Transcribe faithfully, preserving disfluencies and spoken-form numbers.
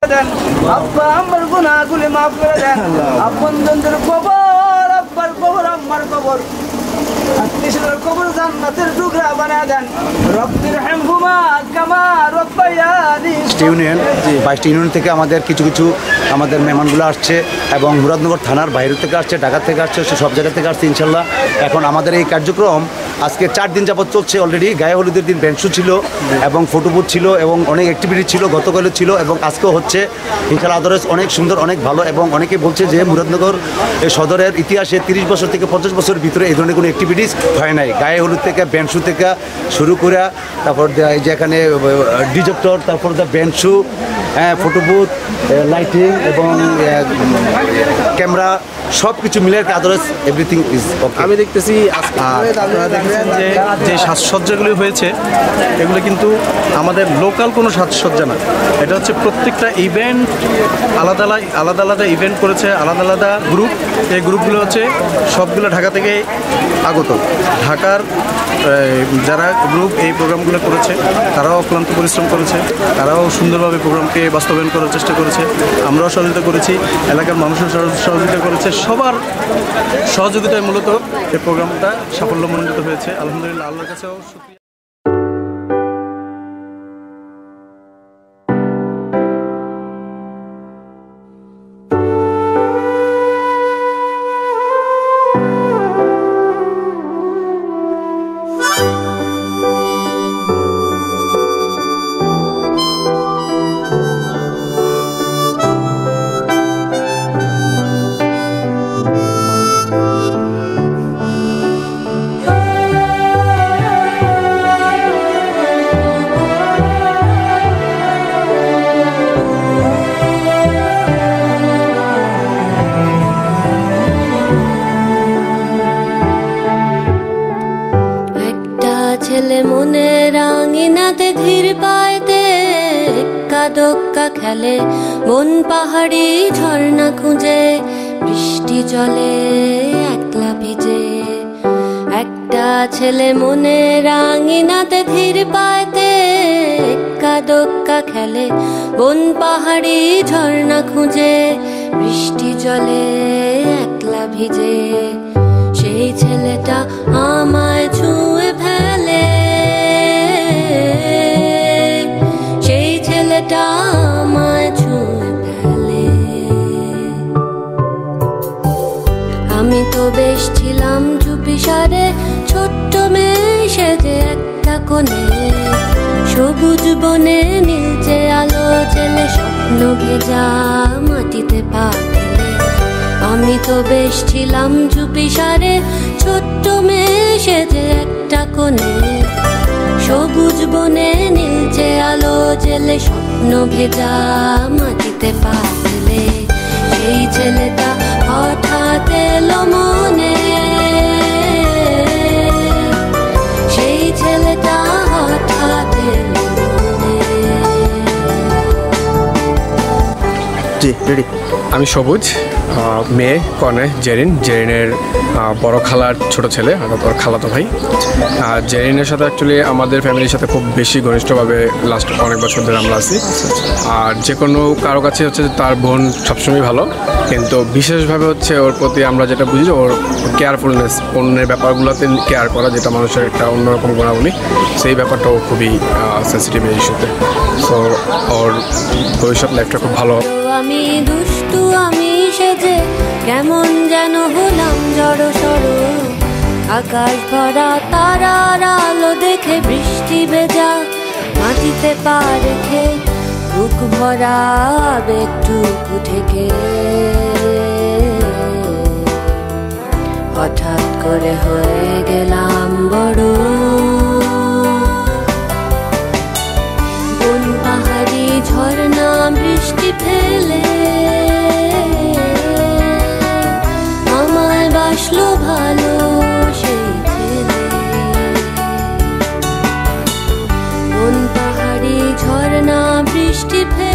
আব্বা আমার গুনাহগুলি মাফ করে দেন। আপনজনদের কবর, আব্বার কবর, আম্মার কবর, আত্মীয়স্বজনের কবর জান্নাতের টুকরা বানায় দেন। রব্বির হামহুমা কামা রব্বায়ানি। ইউনিয়ন বাইশটি ইউনিয়ন থেকে আমাদের কিছু কিছু আমাদের মেহমানগুলো আসছে এবং মুরাদনগর থানার বাইরে থেকে আসছে, ঢাকা থেকে আসছে, সব জায়গা থেকে আসছে ইনশাল্লাহ। এখন আমাদের এই কার্যক্রম আজকে চার দিন যাবত চলছে। অলরেডি গায়ে হলুদের দিন ব্যান্ড শো ছিল এবং ফটোবুথ ছিল এবং অনেক অ্যাক্টিভিটি ছিল, গতকালও ছিল এবং আজকেও হচ্ছে ইনশাল্লাহ। আদারস অনেক সুন্দর, অনেক ভালো এবং অনেকে বলছে যে মুরাদনগর সদরের ইতিহাসে তিরিশ বছর থেকে পঞ্চাশ বছরের ভিতরে এই ধরনের কোনো অ্যাক্টিভিটিস হয় নাই। গায়ে হলুদ থেকে ব্যান্ড শো থেকে শুরু করে তারপর যেখানে ডিজেক্টর, তারপর দ্য ব্যান্ড শো, হ্যাঁ, ফটোবুথ, লাইটিং এবং ক্যামেরা সব কিছু মিলে আদারস এভরিথিং ইজ ওকে। আমি দেখতেছি আপনারা দেখছেন যে যে সাজসজ্জাগুলি হয়েছে এগুলো কিন্তু আমাদের লোকাল কোনো সাজসজ্জা না। এটা হচ্ছে প্রত্যেকটা ইভেন্ট আলাদা আলাদা আলাদা ইভেন্ট করেছে, আলাদা আলাদা গ্রুপ। এই গ্রুপগুলো হচ্ছে সবগুলো ঢাকা থেকে আগত। ঢাকার যারা গ্রুপ এই প্রোগ্রামগুলো করেছে তারাও অক্লান্ত পরিশ্রম করেছে, তারাও সুন্দরভাবে প্রোগ্রামকে বাস্তবায়ন করার চেষ্টা করেছে। আমরাও সহযোগিতা করেছি, এলাকার মানুষও সহযোগিতা করেছে। সবার সহযোগিতায় মূলত এই প্রোগ্রামটা সাফল্যমণ্ডিত হয়েছে। আলহামদুলিল্লাহ, আল্লাহর কাছেও শুকরিয়া। ছেলে মনে রাঙিনাতে ধীর পাইতে এক্কা দোক্কা খেলে, বন পাহাড়ি ঝর্ণা খুঁজে বৃষ্টি জলে একলা ভিজে। একটা ছেলে মনে রাঙিনাতে ধীর পাইতে এক্কা দোক্কা খেলে, বন পাহাড়ি ঝর্ণা খুঁজে বৃষ্টি জলে একলা ভিজে। সেই ছেলেটা আমায় ছুঁয়ে ফেলে, সেই ছেলেটা আমায় ছুঁয়ে ফেলে। আমি তো বেশ ছিলাম চুপিসারে ছোট্ট মেয়ে সেজে একটা কোণে, সবুজ বনে নীলচে আলো জেলে স্বপ্ন ভেজা মাটিতে পা ফেলে। আমি তো বেশ ছিলাম চুপিসারে ছোট্ট মেয়ে সেজে একটা কোণে, সবুজ বনে নীলচে আলো জেলে স্বপ্ন ভেজা মাটিতে পা ফেলে। সেই ছেলেটা হঠাৎ এলো মনে, সেই ছেলেটা হঠাৎ এলো মনে। জি রেডি। আমি সবুজ, মেয়ে কনে জেরিন, জেরিনের বড় খালার ছোট ছেলে, ওর খালাতো ভাই। আর জেরিনের সাথে অ্যাকচুয়ালি আমাদের ফ্যামিলির সাথে খুব বেশি ঘনিষ্ঠভাবে লাস্ট অনেক বছর ধরে আমরা আছি। আর যে কোনো কারো কাছে হচ্ছে তার বোন সবসময় ভালো, কিন্তু বিশেষভাবে হচ্ছে ওর প্রতি আমরা যেটা বুঝি ওর কেয়ারফুলনেস, অন্যের ব্যাপারগুলোতে কেয়ার করা, যেটা মানুষের একটা অন্যরকম গুণাবলী, সেই ব্যাপারটাও খুবই সেন্সিটিভ এই ইস্যুতে। সো ওর ভবিষ্যৎ লাইফটা খুব ভালো। আমি দুষ্টু আমি সেজে কেমন যেন হলাম জড়ো সড়ো, আকাশ ভরা তারার আলো দেখে বৃষ্টি ভেজা মাটিতে পা রেখে, বুক ভরা আবেগটুকু থেকে হঠাৎ করে হয়ে গেলাম বড়। বন পাহাড়ি ঝর্ণা বৃষ্টি ফেলে আমায় বাসলো ভালো সেই ছেলে। বন পাহাড়ি ঝর্ণা বৃষ্টি ফেলে